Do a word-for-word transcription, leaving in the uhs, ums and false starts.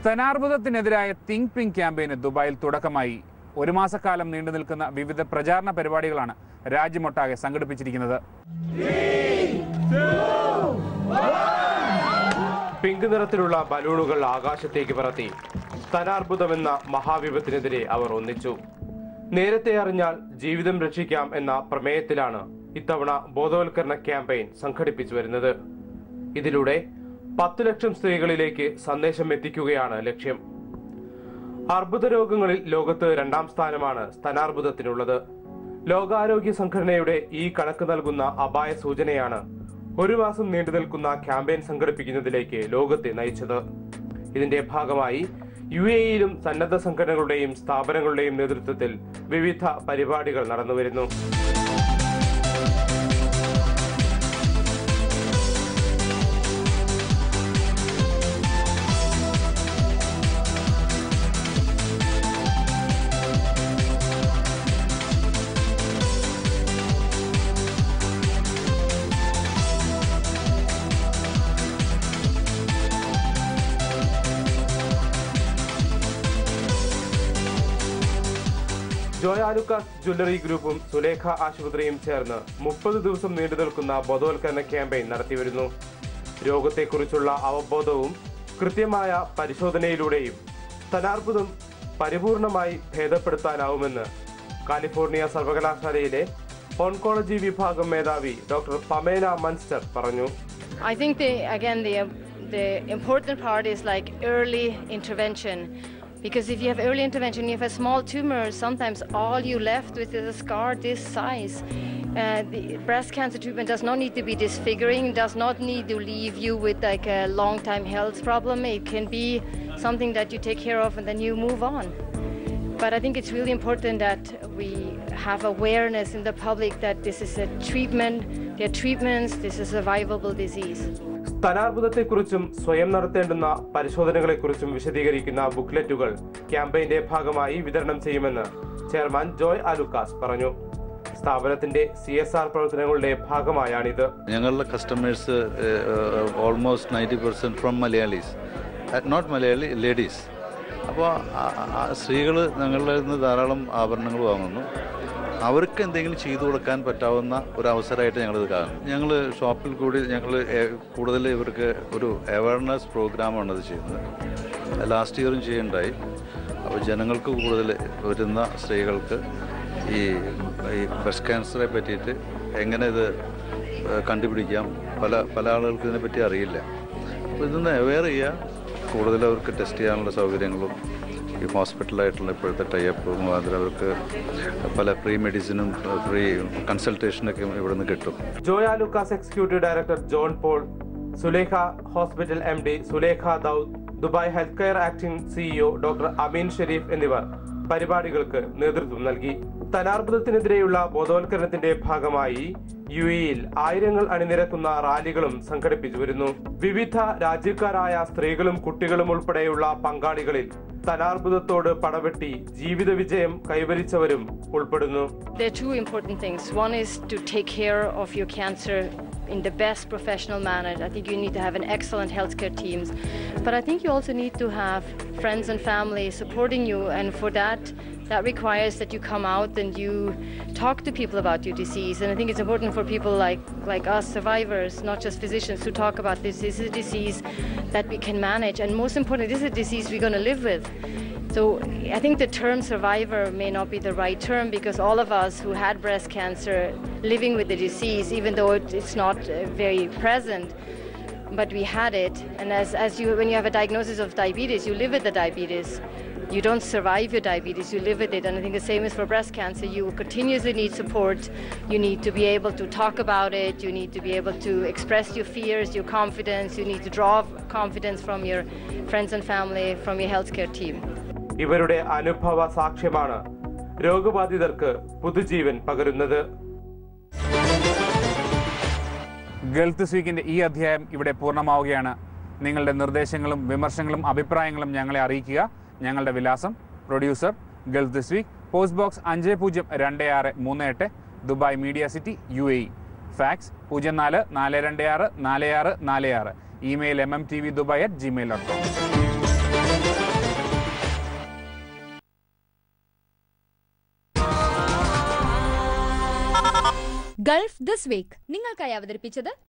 സ്തനാർബുദത്തിനെതിരായ think pink ക്യാമ്പയിന് ദുബായിൽ തുടക്കമായി. ഒരു മാസക്കാലം നീണ്ടു നിൽക്കുന്ന വിവിധ പ്രചാരണ പരിപാടികളാണ് രാജ്യമൊട്ടാകെ സംഘടിപ്പിച്ചിരിക്കുന്നത്. പിങ്ക് നിറത്തിലുള്ള ബലൂണുകൾ ആകാശത്തേക്ക് പറത്തി സ്തനാർബുദമെന്ന മഹാവിപത്തിനെതിരെ അവർ ഒന്നിച്ചു. നേരത്തെ അറിഞ്ഞാൽ ജീവിതം രക്ഷിക്കാം എന്ന പ്രമേയത്തിലാണ് ഇത്തവണ ബോധവൽക്കരണ ക്യാമ്പയിൻ സംഘടിപ്പിച്ചു വരുന്നത്. ഇതിലൂടെ പത്ത് ലക്ഷം സ്ത്രീകളിലേക്ക് സന്ദേശം എത്തിക്കുകയാണ് ലക്ഷ്യം. അർബുദ രോഗങ്ങളിൽ ലോകത്ത് രണ്ടാം സ്ഥാനമാണ് സ്തനാർബുദത്തിനുള്ളത്. ലോകാരോഗ്യ സംഘടനയുടെ ഈ കണക്ക് നൽകുന്ന അപായ സൂചനയാണ് ഒരു മാസം നീണ്ടു നിൽക്കുന്ന ക്യാമ്പയിൻ സംഘടിപ്പിക്കുന്നതിലേക്ക് ലോകത്തെ നയിച്ചത്. ഇതിന്റെ ഭാഗമായി യു എയിലും സന്നദ്ധ സംഘടനകളുടെയും സ്ഥാപനങ്ങളുടെയും നേതൃത്വത്തിൽ വിവിധ പരിപാടികൾ നടന്നുവരുന്നു. ജോയ് ആലുക്കാസ് ജ്വല്ലറി ഗ്രൂപ്പും സുലേഖ ആശുപത്രിയും ചേർന്ന് മുപ്പത് ദിവസം നീണ്ടു നിൽക്കുന്ന ബോധവൽക്കരണ ക്യാമ്പയിൻ നടത്തിവരുന്നു. രോഗത്തെക്കുറിച്ചുള്ള അവബോധവും കൃത്യമായ പരിശോധനയിലൂടെയും സ്തനാർബുദം പരിപൂർണമായി ഭേദപ്പെടുത്താനാവുമെന്ന് കാലിഫോർണിയ സർവകലാശാലയിലെ ഓൺകോളജി വിഭാഗം മേധാവി ഡോക്ടർ പമേല മൻസ്റ്റർ പറഞ്ഞു. I think the again the the important part is like early intervention. Because if you have early intervention, you have a small tumor, sometimes all you left with is a scar this size. Uh, the breast cancer treatment does not need to be disfiguring, does not need to leave you with like a long-time health problem. It can be something that you take care of and then you move on. But I think it's really important that we have awareness in the public that this is a treatment, there are treatments, this is a survivable disease. സ്തനാർബുദത്തെക്കുറിച്ചും സ്വയം നടത്തേണ്ടുന്ന പരിശോധനകളെക്കുറിച്ചും വിശദീകരിക്കുന്ന ബുക്ക്ലെറ്റുകൾ ക്യാമ്പയിന്റെ ഭാഗമായി വിതരണം ചെയ്യുമെന്ന് chairman Joy Alukkas പറഞ്ഞു. സ്ഥാപനത്തിന്റെ C S R പ്രവർത്തനങ്ങളുടെ ഭാഗമായാണിത്. ഞങ്ങളുടെ customers almost ninety percent from Malayalis, not Malayali ladies. അപ്പോൾ സ്ത്രീകൾ ഞങ്ങളുടെ നിന്ന് ധാരാളം ആഭരണങ്ങൾ വാങ്ങുന്നു. അവർക്ക് എന്തെങ്കിലും ചെയ്തു കൊടുക്കാൻ പറ്റാവുന്ന ഒരു അവസരമായിട്ട് ഞങ്ങളിത് കാണുന്നു. ഞങ്ങൾ ഷോപ്പിൽ കൂടി ഞങ്ങൾ കൂടുതൽ ഇവർക്ക് ഒരു അവയർനെസ് പ്രോഗ്രാമാണ് ഇത് ചെയ്യുന്നത്. ലാസ്റ്റ് ഇയറും ചെയ്യുണ്ടായി. അപ്പോൾ ജനങ്ങൾക്ക് കൂടുതൽ വരുന്ന സ്ത്രീകൾക്ക് ഈ ഈ ബ്രസ്റ്റ് ക്യാൻസറെ പറ്റിയിട്ട് എങ്ങനെ ഇത് കണ്ടുപിടിക്കാം, പല പല ആളുകൾക്ക് ഇതിനെപ്പറ്റി അറിയില്ല. അപ്പോൾ ഇതൊന്ന് അവെയർ ചെയ്യുക, കൂടുതൽ അവർക്ക് ടെസ്റ്റ് ചെയ്യാനുള്ള സൗകര്യങ്ങളും ഈ ഹോസ്പിറ്റലായിട്ടുള്ള ഇപ്പോഴത്തെ ടൈപ്പ് മുഖാന്തരം അവർക്ക് പല ഫ്രീ മെഡിസിനും ഫ്രീ കൺസൾട്ടേഷനൊക്കെ ഇവിടെ നിന്ന് കിട്ടും. Joy Alukkas executive director John Paul, Sulekha hospital M D Sulekha Daud, Dubai health care acting CEO doctor Amin Sharif എന്നിവർ പരിപാടികൾക്ക് നേതൃത്വം നൽകി. സ്തനാർബുദത്തിനെതിരെയുള്ള ബോധവൽക്കരണത്തിന്റെ ഭാഗമായി യു എയിൽ ആയിരങ്ങൾ അണിനിരക്കുന്ന റാലികളും സംഘടിപ്പിച്ചു വരുന്നു. വിവിധ രാജ്യക്കാരായ സ്ത്രീകളും കുട്ടികളും ഉൾപ്പെടെയുള്ള പങ്കാളികളിൽ സ്തനാർബുദത്തോട് പടവെട്ടി ജീവിത വിജയം കൈവരിച്ചവരും ഉൾപ്പെടുന്നു. There are two important things. One is to take care of your cancer in the best professional manner. I think you need to have an excellent healthcare teams, but I think you also need to have friends and family supporting you, and for that that requires that you come out and you talk to people about your disease. And I think it's important for people like like us survivors, not just physicians, to talk about this. This is a disease that we can manage, and most importantly, this is a disease we're going to live with. So I think the term survivor may not be the right term, because all of us who had breast cancer living with the disease, even though it, it's not uh, very present, but we had it. And as, as you, when you have a diagnosis of diabetes, you live with the diabetes. You don't survive your diabetes, you live with it. And I think the same is for breast cancer. You continuously need support. You need to be able to talk about it. You need to be able to express your fears, your confidence. You need to draw confidence from your friends and family, from your healthcare team. ഇവരുടെ അനുഭവ സാക്ഷ്യമാണ് രോഗബാധിതർക്ക് പുതുജീവൻ പകരുന്നത്. Gulf this വീക്കിന്റെ ഈ അധ്യായം ഇവിടെ പൂർണ്ണമാവുകയാണ്. നിങ്ങളുടെ നിർദ്ദേശങ്ങളും വിമർശനങ്ങളും അഭിപ്രായങ്ങളും ഞങ്ങളെ അറിയിക്കുക. ഞങ്ങളുടെ വിലാസം: producer, Gulf this week, post box അഞ്ച് പൂജ്യം രണ്ട് ആറ് മൂന്ന് എട്ട്, Dubai media city, U A E. Fax പൂജ്യം നാല് നാല് രണ്ട് ആറ് നാല് ആറ് നാല് ആറ്. Email M M T V Dubai at Gmail dot com. Gulf this week നിങ്ങൾക്കായി അവതരിപ്പിച്ചത്